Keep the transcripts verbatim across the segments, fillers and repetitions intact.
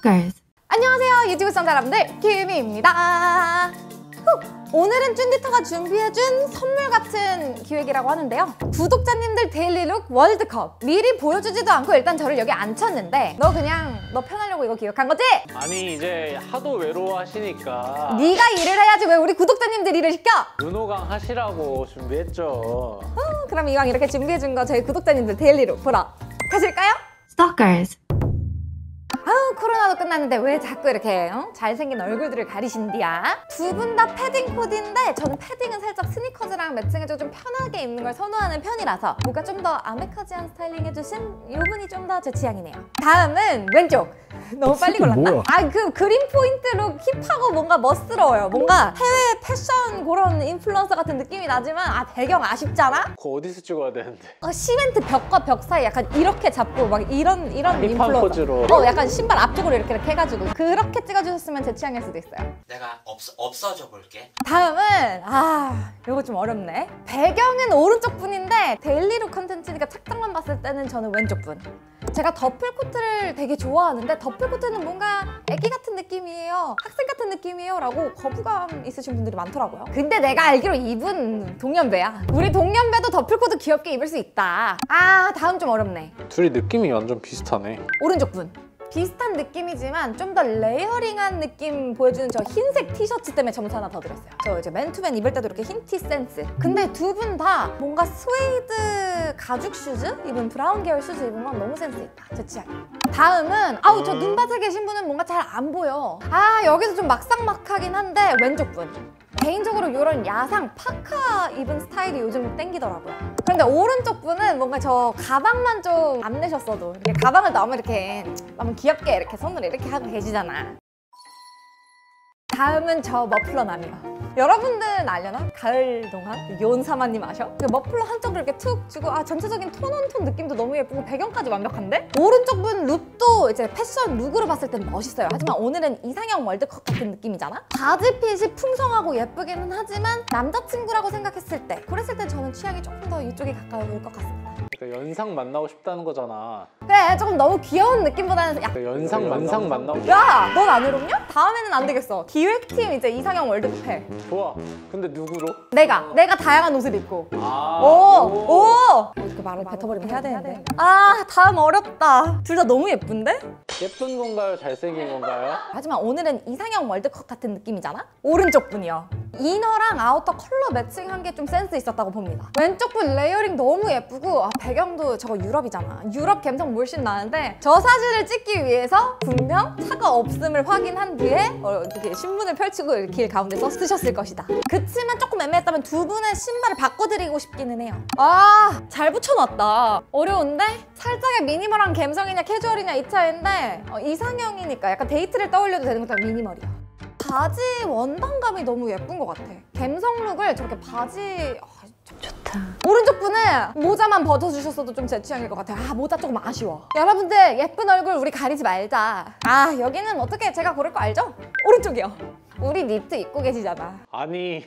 Stalkers. 안녕하세요 유튜브 시청자 여러분들, 키미입니다. 오늘은 쭌디터가 준비해준 선물 같은 기획이라고 하는데요, 구독자님들 데일리룩 월드컵. 미리 보여주지도 않고 일단 저를 여기 앉혔는데 너 그냥 너 편하려고 이거 기획한 거지? 아니 이제 하도 외로워하시니까 네가 일을 해야지 왜 우리 구독자님들 일을 시켜? 윤호강 하시라고 준비했죠. 어, 그럼 이왕 이렇게 준비해준 거 저희 구독자님들 데일리룩 보러 가실까요? Stalkers. 아우, 코로나도 끝났는데 왜 자꾸 이렇게 어? 잘생긴 얼굴들을 가리신디야? 두 분 다 패딩 코디인데 저는 패딩은 살짝 스니커즈랑 매칭해서 좀 편하게 입는 걸 선호하는 편이라서 뭔가 좀 더 아메카지한 스타일링 해주신 이분이 좀 더 제 취향이네요. 다음은 왼쪽. 너무 빨리 골랐나? 뭐야? 아, 그 그린 포인트 룩 힙하고 뭔가 멋스러워요. 뭔가 해외 패션 그런 인플루언서 같은 느낌이 나지만 아, 배경 아쉽잖아? 그거 어디서 찍어야 되는데? 어, 시멘트 벽과 벽 사이 약간 이렇게 잡고 막 이런 이런 아, 힙한 인플루언서. 포즈로. 어, 약간 신발 앞쪽으로 이렇게 이렇게 해가지고 그렇게 찍어주셨으면 제 취향일 수도 있어요. 내가 없, 없어져 볼게. 다음은 아, 이거 좀 어렵네. 배경은 오른쪽 분인데 데일리룩 컨텐츠니까 착장만 봤을 때는 저는 왼쪽 분. 제가 더플코트를 되게 좋아하는데 더플코트는 뭔가 애기 같은 느낌이에요, 학생 같은 느낌이에요 라고 거부감 있으신 분들이 많더라고요. 근데 내가 알기로 이분 동년배야. 우리 동년배도 더플코트 귀엽게 입을 수 있다. 아, 다음 좀 어렵네. 둘이 느낌이 완전 비슷하네. 오른쪽 분. 비슷한 느낌이지만 좀 더 레이어링한 느낌 보여주는 저 흰색 티셔츠 때문에 점수 하나 더 드렸어요. 저 이제 맨투맨 입을 때도 이렇게 흰 티 센스. 근데 두 분 다 뭔가 스웨이드 가죽 슈즈 입은 브라운 계열 슈즈 입은 건 너무 센스 있다. 제 취향. 다음은 아우, 저 눈밭에 계신 분은 뭔가 잘 안 보여. 아, 여기서 좀 막상막하긴 한데 왼쪽 분. 개인적으로 이런 야상 파카 입은 스타일이 요즘 땡기더라고요. 그런데 오른쪽 분은 뭔가 저 가방만 좀 안 내셨어도 이렇게 가방을 너무 이렇게 너무 귀엽게 이렇게 손으로 이렇게 하고 계시잖아. 다음은 저 머플러남이요. 여러분들은 알려나? 가을 동안? 요온사마님 아셔? 그 머플러 한쪽을 이렇게 툭 주고 아, 전체적인 톤온톤 느낌도 너무 예쁘고 배경까지 완벽한데? 오른쪽 분 룩도 이제 패션 룩으로 봤을 땐 멋있어요. 하지만 오늘은 이상형 월드컵 같은 느낌이잖아? 바지핏이 풍성하고 예쁘기는 하지만 남자친구라고 생각했을 때, 그랬을 때 저는 취향이 조금 더 이쪽에 가까울 것 같습니다. 그러니까 연상 만나고 싶다는 거잖아. 그래, 조금 너무 귀여운 느낌보다는 약... 그러니까 연상 연상 만나고. 야! 넌 안 외롭냐? 다음에는 안 되겠어. 기획팀 이제 이상형 월드컵 해. 좋아. 근데 누구로? 내가! 내가 다양한 옷을 입고. 아. 오! 오! 이렇게 말을 뱉어버리면 해야 되는데. 아, 다음 어렵다. 둘 다 너무 예쁜데? 예쁜 건가요? 잘생긴 건가요? 하지만 오늘은 이상형 월드컵 같은 느낌이잖아? 오른쪽 분이요. 이너랑 아우터 컬러 매칭한 게 좀 센스 있었다고 봅니다. 왼쪽 분 레이어링 너무 예쁘고 아, 배경도 저거 유럽이잖아. 유럽 감성 물씬 나는데 저 사진을 찍기 위해서 분명 차가 없음을 확인한 뒤에 어, 이렇게 신문을 펼치고 이렇게 길 가운데 써 쓰셨을 것이다. 그치만 조금 애매했다면 두 분의 신발을 바꿔드리고 싶기는 해요. 아, 잘 붙여놨다. 어려운데? 살짝의 미니멀한 감성이냐 캐주얼이냐 이 차이인데 어, 이상형이니까 약간 데이트를 떠올려도 되는 것도 미니멀이야. 바지 원단감이 너무 예쁜 것 같아. 감성 룩을 저렇게 바지... 어, 좀 좋다. 오른쪽 분은 모자만 벗어주셨어도 좀 제 취향일 것 같아요. 아, 모자 조금 아쉬워. 여러분들 예쁜 얼굴 우리 가리지 말자. 아, 여기는 어떻게 제가 고를 거 알죠? 오른쪽이요. 우리 니트 입고 계시잖아. 아니.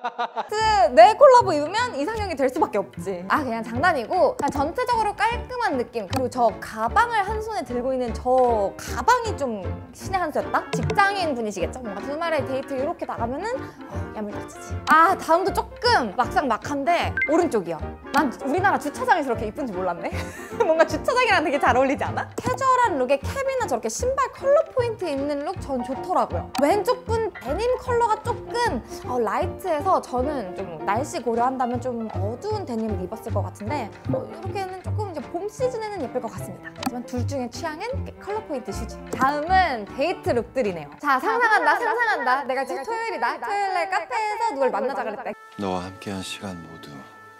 니트 내 콜라보 입으면 이상형이 될 수밖에 없지. 아, 그냥 장난이고 그냥 전체적으로 깔끔한 느낌. 그리고 저 가방을 한 손에 들고 있는 저 가방이 좀 신의 한 수였다? 직장인 분이시겠죠? 뭔가 주말에 데이트 이렇게 나가면은 어, 야물딱지지. 아, 다음도 조금 막상막한데 오른쪽이요. 난 우리나라 주차장에서 저렇게 이쁜지 몰랐네. 뭔가 주차장이랑 되게 잘 어울리지 않아? 캐주얼한 룩에 캡이나 저렇게 신발 컬러 포인트 있는 룩 전 좋더라고요. 왼쪽 분 데님 컬러가 조금 어, 라이트해서 저는 좀 날씨 고려한다면 좀 어두운 데님을 입었을 것 같은데 어, 이렇게는 조금 이제 봄 시즌에는 예쁠 것 같습니다. 하지만 둘 중에 취향은 컬러 포인트 슈즈. 다음은 데이트 룩들이네요. 자, 상상한다 상상한다. 내가 지금 토요일이다. 토요일날 카페에서 누굴 만나자 그랬다. 너와 함께한 시간 모두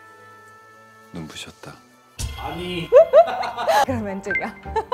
눈부셨다. 아니. 그럼 왼쪽이야.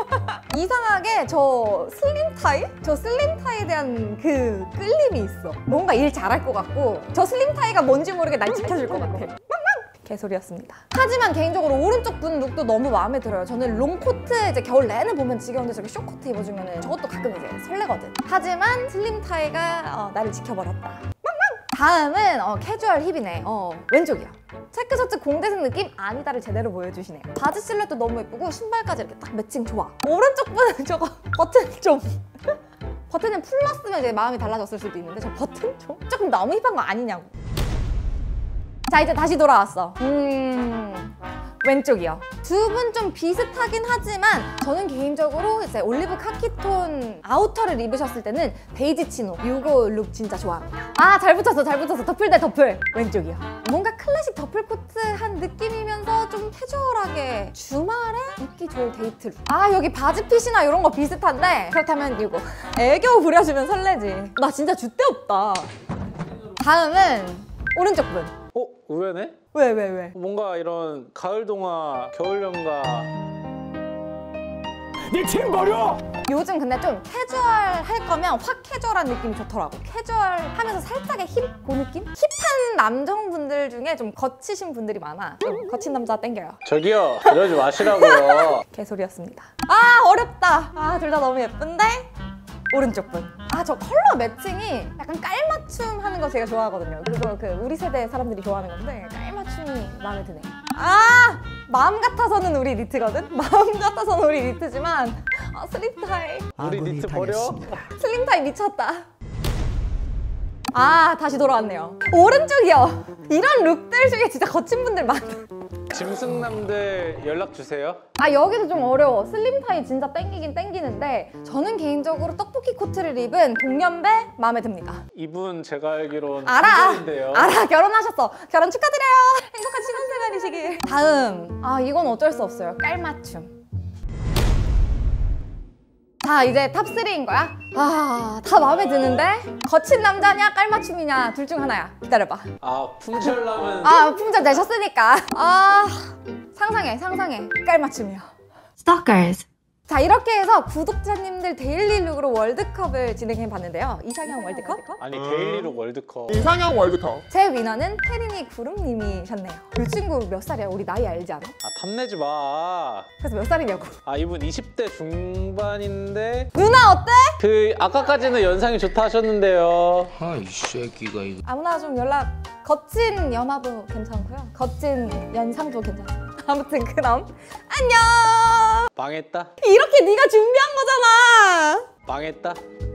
이상하게 저 슬림 타이? 저 슬림 타이에 대한 그 끌림이 있어. 뭔가 일 잘할 것 같고 저 슬림 타이가 뭔지 모르게 날 지켜줄 것 같아. 개소리였습니다. 하지만 개인적으로 오른쪽 분 룩도 너무 마음에 들어요. 저는 롱코트 이제 겨울 내내 보면 지겨운데 저렇게 쇼코트 입어주면 저것도 가끔 이제 설레거든. 하지만 슬림 타이가 어, 나를 지켜버렸다. 다음은 어, 캐주얼 힙이네. 어, 왼쪽이요. 체크셔츠 공대생 느낌 아니다를 제대로 보여주시네요. 바지 실루엣도 너무 예쁘고 신발까지 이렇게 딱 매칭 좋아. 오른쪽 분은 저거 버튼 좀 버튼은 풀렀으면 이제 마음이 달라졌을 수도 있는데 저 버튼 좀 조금 너무 힙한 거 아니냐고. 자, 이제 다시 돌아왔어. 음... 왼쪽이요. 두 분 좀 비슷하긴 하지만 저는 개인적으로 이제 올리브 카키톤 아우터를 입으셨을 때는 베이지 치노 이거 룩 진짜 좋아합니다. 아, 잘 붙였어 잘 붙였어. 더플 대 더플. 왼쪽이요. 뭔가 클래식 더플 코트한 느낌이면서 좀 캐주얼하게 주말에 입기 좋을 데이트 룩. 아, 여기 바지 핏이나 이런 거 비슷한데 그렇다면 이거 애교 부려주면 설레지. 나 진짜 줏대 없다. 다음은 오른쪽 분. 어? 의외네? 왜 왜 왜? 뭔가 이런 가을 동화, 겨울 연가. 니팀 버려! 요즘 근데 좀 캐주얼 할 거면 확 캐주얼한 느낌이 좋더라고. 캐주얼 하면서 살짝의 힙? 그 느낌? 힙한 남성분들 중에 좀 거치신 분들이 많아. 좀 거친 남자 땡겨요. 저기요, 이러지 마시라고요. 개소리였습니다. 아, 어렵다. 아, 둘 다 너무 예쁜데? 오른쪽 분. 아, 저 컬러 매칭이 약간 깔맞춤 하는 거 제가 좋아하거든요. 그거 그 우리 세대 사람들이 좋아하는 건데 깔맞춤이 마음에 드네. 아! 마음 같아서는 우리 니트거든? 마음 같아서는 우리 니트지만 아, 슬림타이. 우리 니트 버려? 슬림타이 미쳤다. 아, 다시 돌아왔네요. 오른쪽이요. 이런 룩들 중에 진짜 거친 분들 많아. 짐승남들 연락 주세요. 아, 여기도 좀 어려워. 슬림타이 진짜 땡기긴 땡기는데 저는 개인적으로 떡볶이 코트를 입은 동년배 마음에 듭니다. 이분 제가 알기론 알아! 인데요. 알아! 결혼하셨어. 결혼 축하드려요. 행복한 신혼생활이시길. 다음. 아, 이건 어쩔 수 없어요. 깔맞춤. 자, 이제 탑삼인 거야? 아, 다 마음에 드는데? 거친 남자냐 깔맞춤이냐 둘 중 하나야. 기다려봐. 아, 품절남은 아, 품절 내셨으니까. 아, 상상해 상상해. 깔맞춤이요. Stalkers. 자, 이렇게 해서 구독자님들 데일리 룩으로 월드컵을 진행해 봤는데요. 이상형 월드컵? 아니 데일리룩 월드컵. 이상형 월드컵. 제 위너는 혜린이 구름님이셨네요. 이 친구 몇 살이야? 우리 나이 알지 않아? 아, 탐내지 마. 그래서 몇 살이냐고. 아, 이분 이십 대 중반인데 누나 어때? 그 아까까지는 연상이 좋다 하셨는데요. 아이 새끼가 이거. 아무나 좀 연락. 거친 연하도 괜찮고요. 거친 연상도 괜찮아요. 아무튼 그럼 안녕. 망했다. 이렇게 네가 준비한 거잖아. 망했다.